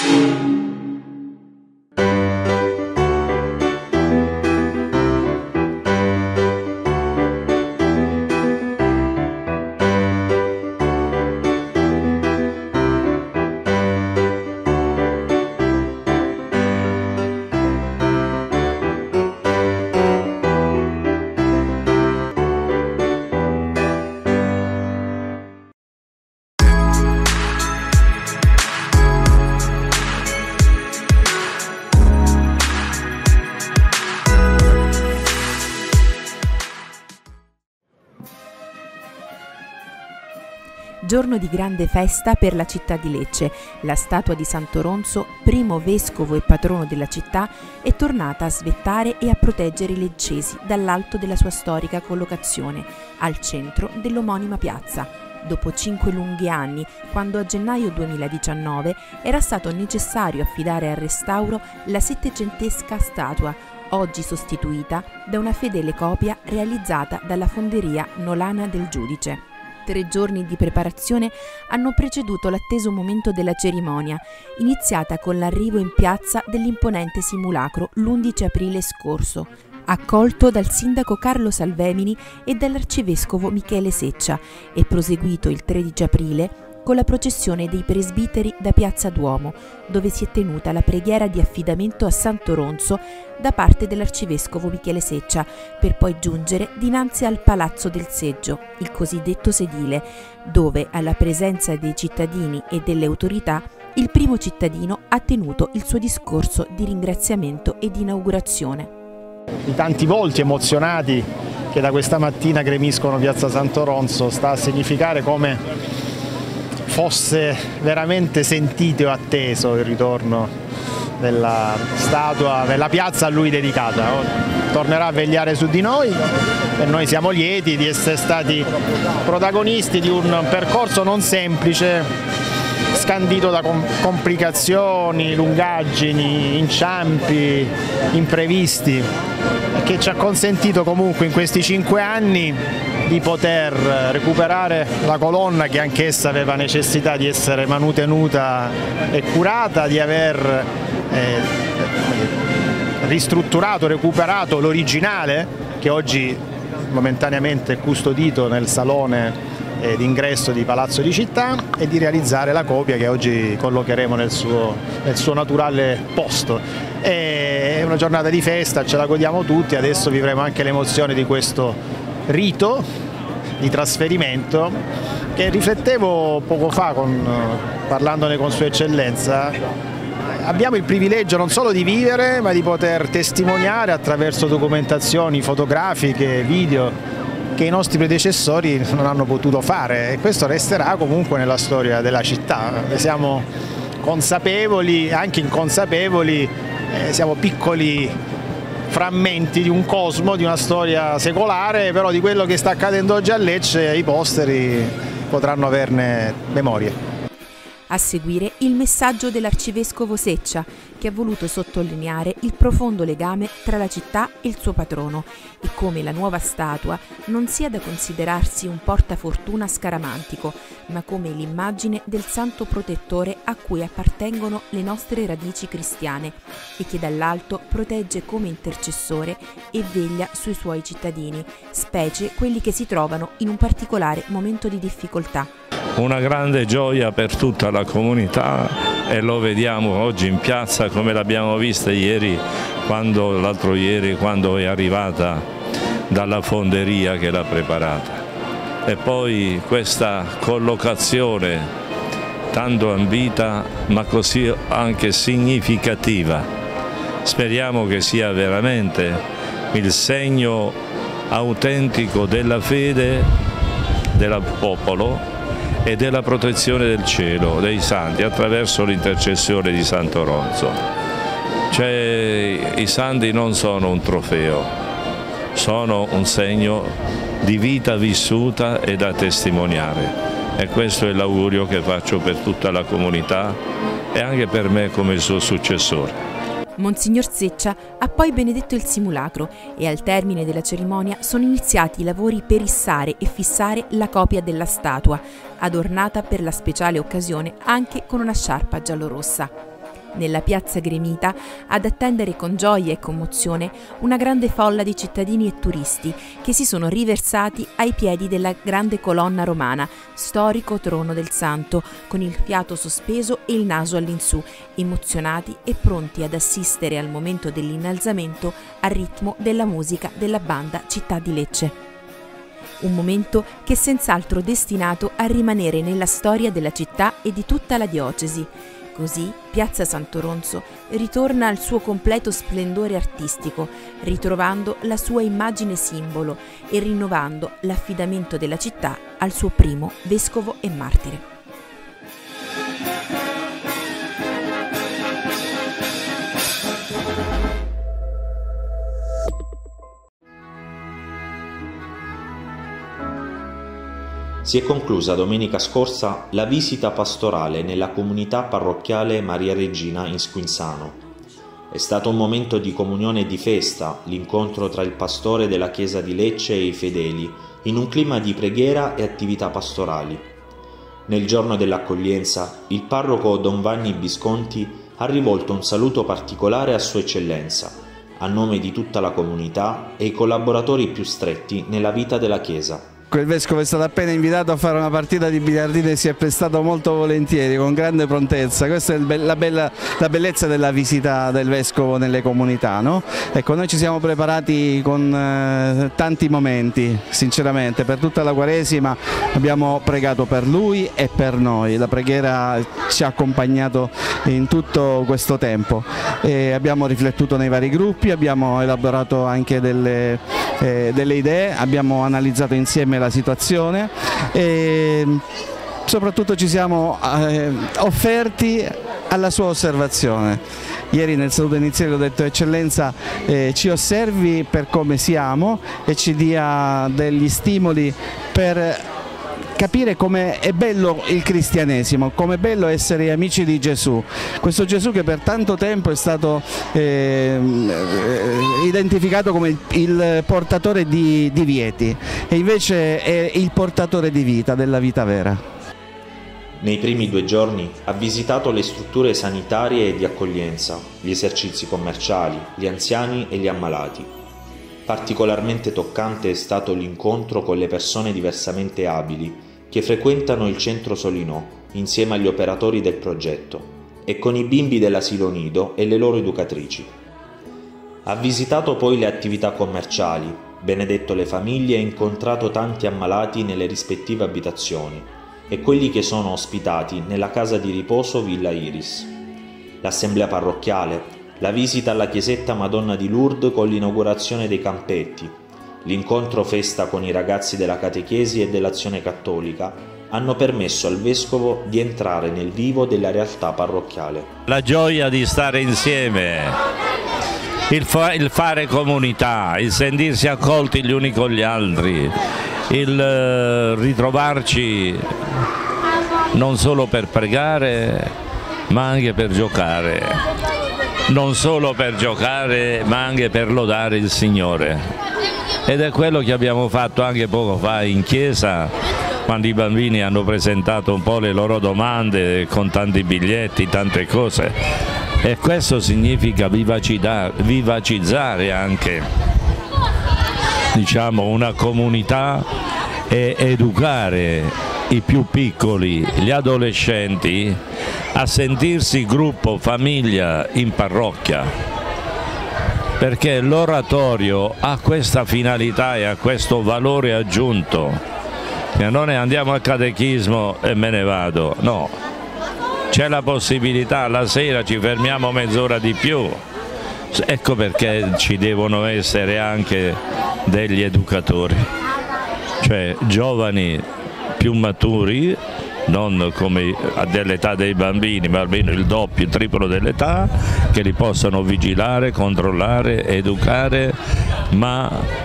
Giorno di grande festa per la città di Lecce. La statua di Sant'Oronzo, primo vescovo e patrono della città, è tornata a svettare e a proteggere i leccesi dall'alto della sua storica collocazione, al centro dell'omonima piazza. Dopo 5 lunghi anni, quando a gennaio 2019 era stato necessario affidare al restauro la settecentesca statua, oggi sostituita da una fedele copia realizzata dalla fonderia Nolana del Giudice. 3 giorni di preparazione hanno preceduto l'atteso momento della cerimonia, iniziata con l'arrivo in piazza dell'imponente simulacro l'11 aprile scorso, accolto dal sindaco Carlo Salvemini e dall'arcivescovo Michele Seccia, e proseguito il 13 aprile con la processione dei presbiteri da Piazza Duomo, dove si è tenuta la preghiera di affidamento a Sant'Oronzo da parte dell'arcivescovo Michele Seccia, per poi giungere dinanzi al Palazzo del Seggio, il cosiddetto sedile, dove, alla presenza dei cittadini e delle autorità, il primo cittadino ha tenuto il suo discorso di ringraziamento e di inaugurazione. I tanti volti emozionati che da questa mattina gremiscono Piazza Sant'Oronzo sta a significare come fosse veramente sentito e atteso il ritorno della statua, della piazza a lui dedicata. Tornerà a vegliare su di noi e noi siamo lieti di essere stati protagonisti di un percorso non semplice, scandito da complicazioni, lungaggini, inciampi, imprevisti, che ci ha consentito comunque in questi 5 anni di poter recuperare la colonna, che anch'essa aveva necessità di essere manutenuta e curata, di aver ristrutturato, recuperato l'originale, che oggi momentaneamente è custodito nel salone d'ingresso di Palazzo di Città, e di realizzare la copia che oggi collocheremo nel suo naturale posto. È una giornata di festa, ce la godiamo tutti, adesso vivremo anche l'emozione di questo rito di trasferimento che riflettevo poco fa parlandone con Sua Eccellenza. Abbiamo il privilegio non solo di vivere, ma di poter testimoniare attraverso documentazioni fotografiche, video, che i nostri predecessori non hanno potuto fare, e questo resterà comunque nella storia della città. Ne siamo consapevoli, anche inconsapevoli, siamo piccoli frammenti di un cosmo, di una storia secolare, però di quello che sta accadendo oggi a Lecce i posteri potranno averne memoria. A seguire il messaggio dell'arcivescovo Seccia, che ha voluto sottolineare il profondo legame tra la città e il suo patrono, e come la nuova statua non sia da considerarsi un portafortuna scaramantico, ma come l'immagine del santo protettore a cui appartengono le nostre radici cristiane, e che dall'alto protegge come intercessore e veglia sui suoi cittadini, specie quelli che si trovano in un particolare momento di difficoltà. Una grande gioia per tutta la comunità, e lo vediamo oggi in piazza come l'abbiamo vista l'altro ieri quando è arrivata dalla fonderia che l'ha preparata. E poi questa collocazione tanto ambita ma così anche significativa. Speriamo che sia veramente il segno autentico della fede del popolo e della protezione del cielo, dei santi, attraverso l'intercessione di Sant'Oronzo. I santi non sono un trofeo, sono un segno di vita vissuta e da testimoniare, e questo è l'augurio che faccio per tutta la comunità e anche per me come il suo successore. Monsignor Seccia ha poi benedetto il simulacro, e al termine della cerimonia sono iniziati i lavori per issare e fissare la copia della statua, adornata per la speciale occasione anche con una sciarpa giallorossa. Nella piazza gremita, ad attendere con gioia e commozione una grande folla di cittadini e turisti che si sono riversati ai piedi della grande colonna romana, storico trono del Santo, con il fiato sospeso e il naso all'insù, emozionati e pronti ad assistere al momento dell'innalzamento al ritmo della musica della banda Città di Lecce. Un momento che è senz'altro destinato a rimanere nella storia della città e di tutta la diocesi. Così Piazza Sant'Oronzo ritorna al suo completo splendore artistico, ritrovando la sua immagine simbolo e rinnovando l'affidamento della città al suo primo vescovo e martire. Si è conclusa domenica scorsa la visita pastorale nella comunità parrocchiale Maria Regina in Squinzano. È stato un momento di comunione e di festa, l'incontro tra il pastore della chiesa di Lecce e i fedeli, in un clima di preghiera e attività pastorali. Nel giorno dell'accoglienza, il parroco Don Vanni Bisconti ha rivolto un saluto particolare a Sua Eccellenza, a nome di tutta la comunità e i collaboratori più stretti nella vita della chiesa. Il vescovo è stato appena invitato a fare una partita di biliardino e si è prestato molto volentieri, con grande prontezza. Questa è la bellezza della visita del vescovo nelle comunità, no? Ecco, noi ci siamo preparati con tanti momenti, sinceramente, per tutta la Quaresima abbiamo pregato per lui e per noi. La preghiera ci ha accompagnato in tutto questo tempo e abbiamo riflettuto nei vari gruppi, abbiamo elaborato anche delle idee, abbiamo analizzato insieme la situazione e soprattutto ci siamo offerti alla sua osservazione. Ieri nel saluto iniziale ho detto: Eccellenza, ci osservi per come siamo e ci dia degli stimoli per capire come è bello il cristianesimo, come è bello essere amici di Gesù, questo Gesù che per tanto tempo è stato identificato come il portatore di divieti e invece è il portatore di vita, della vita vera. Nei primi 2 giorni ha visitato le strutture sanitarie e di accoglienza, gli esercizi commerciali, gli anziani e gli ammalati. Particolarmente toccante è stato l'incontro con le persone diversamente abili che frequentano il centro Solinò insieme agli operatori del progetto e con i bimbi dell'asilo nido e le loro educatrici. Ha visitato poi le attività commerciali, benedetto le famiglie e incontrato tanti ammalati nelle rispettive abitazioni e quelli che sono ospitati nella casa di riposo Villa Iris. L'assemblea parrocchiale, la visita alla chiesetta Madonna di Lourdes con l'inaugurazione dei campetti, l'incontro festa con i ragazzi della catechesi e dell'azione cattolica hanno permesso al vescovo di entrare nel vivo della realtà parrocchiale. La gioia di stare insieme, il fare comunità, il sentirsi accolti gli uni con gli altri, il ritrovarci non solo per pregare ma anche per giocare, non solo per giocare ma anche per lodare il Signore. Ed è quello che abbiamo fatto anche poco fa in chiesa, quando i bambini hanno presentato un po' le loro domande con tanti biglietti, tante cose. E questo significa vivacizzare anche, diciamo, una comunità e educare i più piccoli, gli adolescenti, a sentirsi gruppo, famiglia in parrocchia. Perché l'oratorio ha questa finalità e ha questo valore aggiunto, che non è andiamo al catechismo e me ne vado, no, c'è la possibilità, la sera ci fermiamo mezz'ora di più, ecco perché ci devono essere anche degli educatori, cioè giovani più maturi, non come dell'età dei bambini, ma almeno il doppio, il triplo dell'età, che li possano vigilare, controllare, educare, ma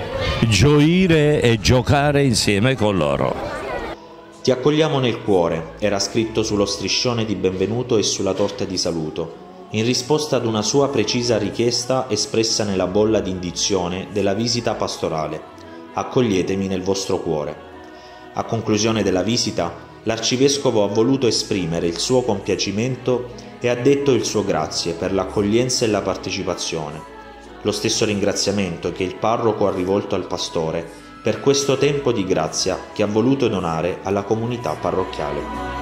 gioire e giocare insieme con loro. Ti accogliamo nel cuore, era scritto sullo striscione di benvenuto e sulla torta di saluto, in risposta ad una sua precisa richiesta espressa nella bolla di indizione della visita pastorale: accoglietemi nel vostro cuore. A conclusione della visita, l'arcivescovo ha voluto esprimere il suo compiacimento e ha detto il suo grazie per l'accoglienza e la partecipazione. Lo stesso ringraziamento che il parroco ha rivolto al pastore per questo tempo di grazia che ha voluto donare alla comunità parrocchiale.